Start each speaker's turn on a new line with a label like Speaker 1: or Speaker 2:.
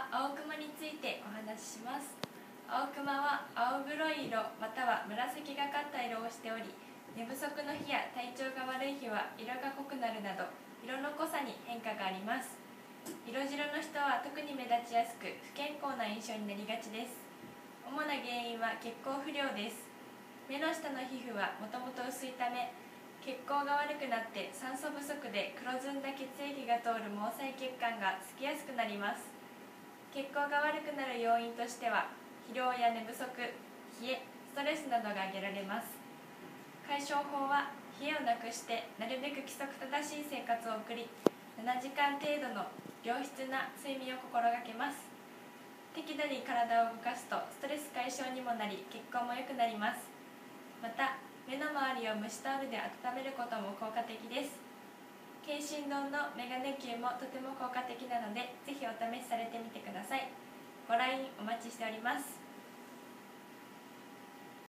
Speaker 1: 青クマについてお話しします。青クマは青黒い色または紫がかった色をしており、寝不足の日や体調が悪い日は色が濃くなるなど色の濃さに変化があります。色白の人は特に目立ちやすく不健康な印象になりがちです。主な原因は血行不良です。目の下の皮膚はもともと薄いため、血行が悪くなって酸素不足で黒ずんだ血液が通る毛細血管がつきやすくなります。血行が悪くなる要因としては、疲労や寝不足、冷え、ストレスなどが挙げられます。解消法は、冷えをなくしてなるべく規則正しい生活を送り、7時間程度の良質な睡眠を心がけます。適度に体を動かすとストレス解消にもなり、血行も良くなります。また、目の周りを蒸しタオルで温めることも効果的です。慶心堂のメガネ球もとても効果的なので、ぜひお試しされてみてください。ご来院お待ちしております。